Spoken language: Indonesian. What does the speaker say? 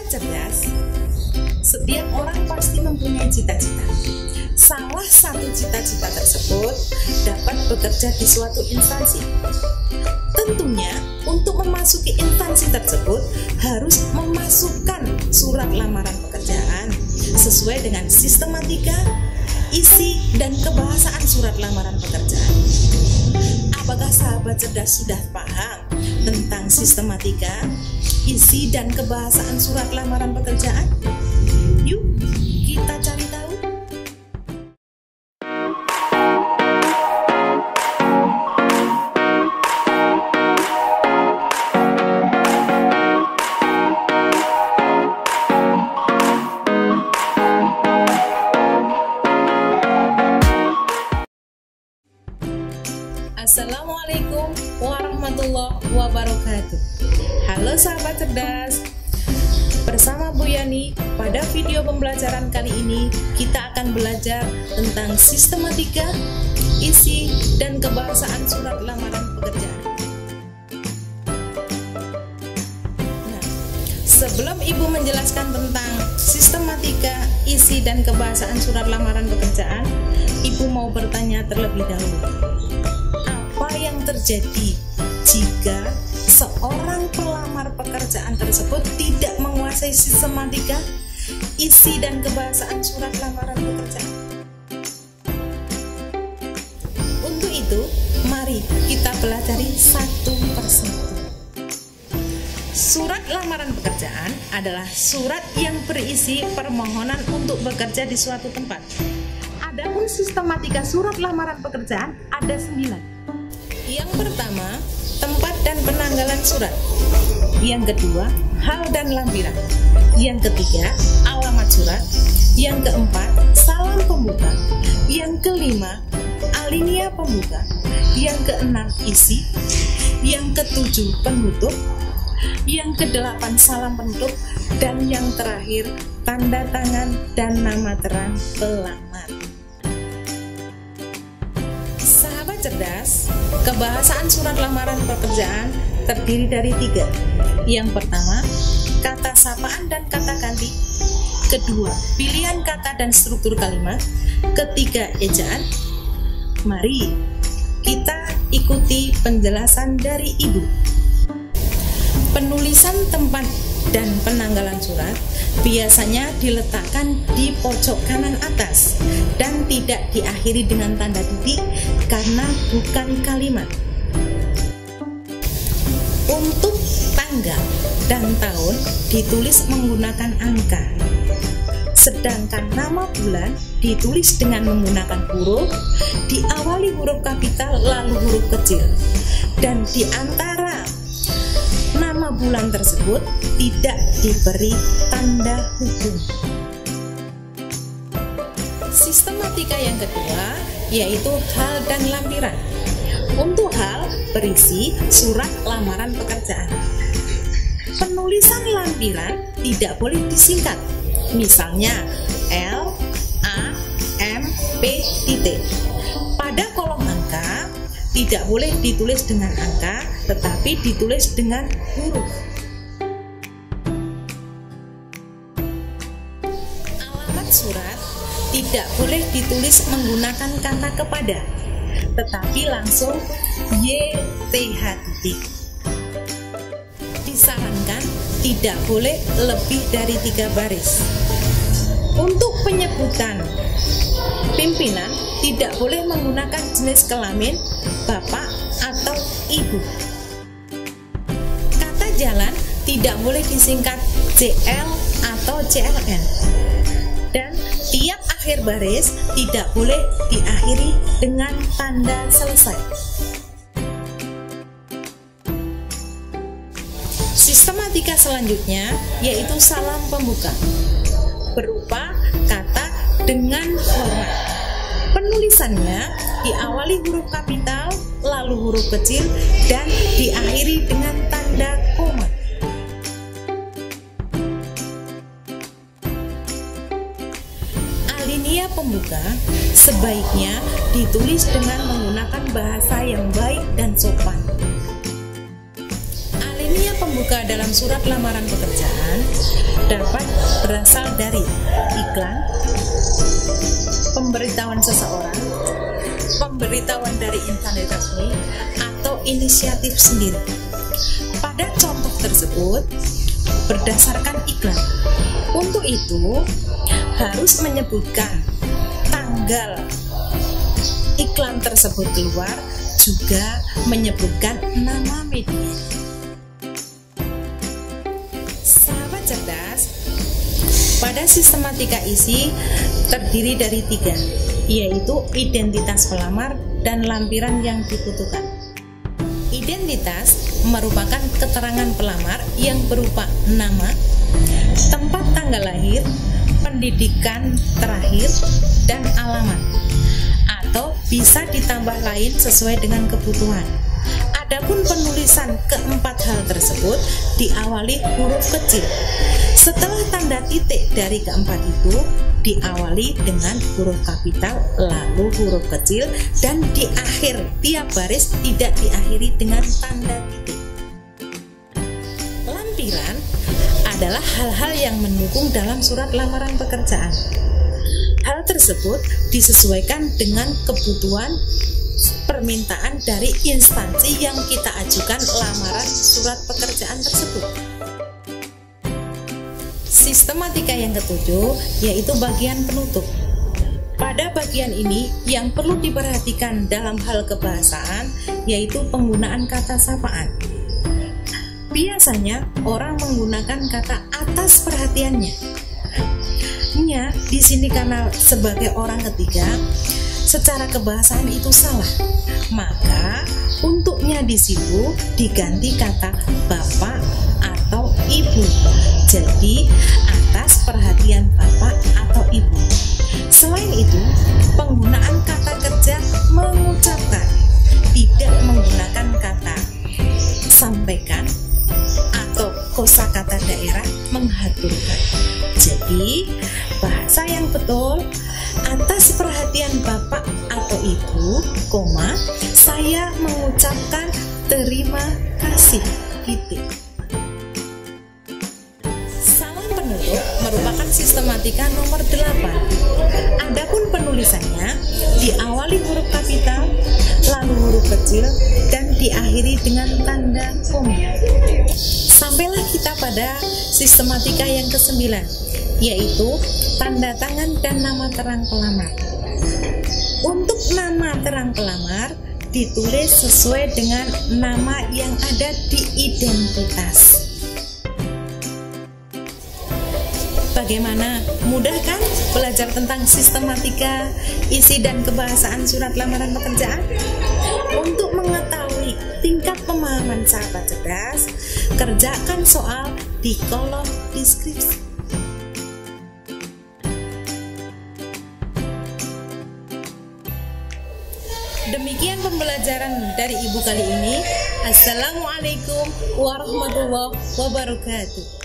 cerdas, setiap orang pasti mempunyai cita-cita. Salah satu cita-cita tersebut dapat bekerja di suatu instansi. Tentunya untuk memasuki instansi tersebut harus memasukkan surat lamaran pekerjaan sesuai dengan sistematika, isi, dan kebahasaan surat lamaran pekerjaan. Apakah sahabat cerdas sudah paham tentang sistematika, isi, dan kebahasaan surat lamaran pekerjaan? Yuk, kita cari tahu. Assalamualaikum warahmatullahi wabarakatuh. Halo sahabat cerdas, bersama Bu Yani. Pada video pembelajaran kali ini kita akan belajar tentang sistematika, isi, dan kebahasaan surat lamaran pekerjaan. Nah, sebelum Ibu menjelaskan tentang sistematika, isi, dan kebahasaan surat lamaran pekerjaan, Ibu mau bertanya terlebih dahulu. Apa yang terjadi jika seorang pelamar pekerjaan tersebut tidak menguasai sistematika, isi, dan kebahasaan surat lamaran pekerjaan? Untuk itu, mari kita pelajari satu persatu. Surat lamaran pekerjaan adalah surat yang berisi permohonan untuk bekerja di suatu tempat. Adapun sistematika surat lamaran pekerjaan ada 9. Yang pertama, tempat dan penanggalan surat. Yang kedua, hal dan lampiran. Yang ketiga, alamat surat. Yang keempat, salam pembuka. Yang kelima, alinea pembuka. Yang keenam, isi. Yang ketujuh, penutup. Yang kedelapan, salam penutup. Dan yang terakhir, tanda tangan dan nama terang pelamar. Cerdas, kebahasaan surat lamaran pekerjaan terdiri dari 3. Yang pertama, kata sapaan dan kata ganti. Kedua, pilihan kata dan struktur kalimat. Ketiga, ejaan. Mari kita ikuti penjelasan dari Ibu. Penulisan tempat dan penanggalan surat biasanya diletakkan di pojok kanan atas dan tidak diakhiri dengan tanda titik karena bukan kalimat. Untuk tanggal dan tahun ditulis menggunakan angka, sedangkan nama bulan ditulis dengan menggunakan huruf, diawali huruf kapital lalu huruf kecil, dan di antara nama bulan tersebut tidak diberi tanda hukum. Sistematika yang kedua yaitu hal dan lampiran. Untuk hal berisi surat lamaran pekerjaan. Penulisan lampiran tidak boleh disingkat. Misalnya L, A, M, P, titik. Pada kolom angka tidak boleh ditulis dengan angka, tetapi ditulis dengan huruf. Alamat surat tidak boleh ditulis menggunakan kata kepada, tetapi langsung YTH titik. Disarankan tidak boleh lebih dari 3 baris. Untuk penyebutan pimpinan tidak boleh menggunakan jenis kelamin bapak atau ibu. Kata jalan tidak boleh disingkat CL atau CLN. Dan tiap akhir baris tidak boleh diakhiri dengan tanda selesai. Sistematika selanjutnya yaitu salam pembuka, berupa kata dengan hormat. Penulisannya diawali huruf kapital, lalu huruf kecil, dan diakhiri dengan tanda koma. Alinea pembuka sebaiknya ditulis dengan menggunakan bahasa yang baik dan sopan. Alinea pembuka pramuka dalam surat lamaran pekerjaan dapat berasal dari iklan, pemberitahuan seseorang, pemberitahuan dari instansi resmi, atau inisiatif sendiri. Pada contoh tersebut, berdasarkan iklan. Untuk itu, harus menyebutkan tanggal iklan tersebut keluar, juga menyebutkan nama media. Sahabat cerdas, pada sistematika isi terdiri dari 3, yaitu identitas pelamar dan lampiran yang dibutuhkan. Identitas merupakan keterangan pelamar yang berupa nama, tempat tanggal lahir, pendidikan terakhir, dan alamat, atau bisa ditambah lain sesuai dengan kebutuhan. Adapun penulisan keempat hal tersebut diawali huruf kecil. Setelah tanda titik dari keempat itu diawali dengan huruf kapital, lalu huruf kecil, dan di akhir tiap baris tidak diakhiri dengan tanda titik. Lampiran adalah hal-hal yang mendukung dalam surat lamaran pekerjaan. Hal tersebut disesuaikan dengan kebutuhan permintaan dari instansi yang kita ajukan lamaran surat pekerjaan tersebut. Sistematika yang ketujuh yaitu bagian penutup. Pada bagian ini yang perlu diperhatikan dalam hal kebahasaan yaitu penggunaan kata sapaan. Biasanya orang menggunakan kata atas perhatiannya. Nya di sini karena sebagai orang ketiga, secara kebahasaan itu salah. Maka untuknya di situ diganti kata bapak atau ibu. Jadi atas perhatian bapak atau ibu. Selain itu, penggunaan kata kerja mengucapkan, tidak menggunakan kata sampaikan atau kosakata daerah mengaturkan. Jadi bahasa yang betul, atas perhatian bapak atau ibu, saya mengucapkan terima kasih. Titik. Salam penutup merupakan sistematika nomor 8. Adapun penulisannya diawali huruf kapital, lalu huruf kecil, dan diakhiri dengan tanda koma. Sampailah kita pada sistematika yang ke-9, yaitu tanda tangan dan nama terang pelamar. Untuk nama terang pelamar ditulis sesuai dengan nama yang ada di identitas. Bagaimana? Mudah kan belajar tentang sistematika, isi dan kebahasaan surat lamaran pekerjaan? Untuk mengetahui tingkat pemahaman sahabat cerdas, kerjakan soal di kolom deskripsi. Demikian pembelajaran dari Ibu kali ini. Assalamualaikum warahmatullahi wabarakatuh.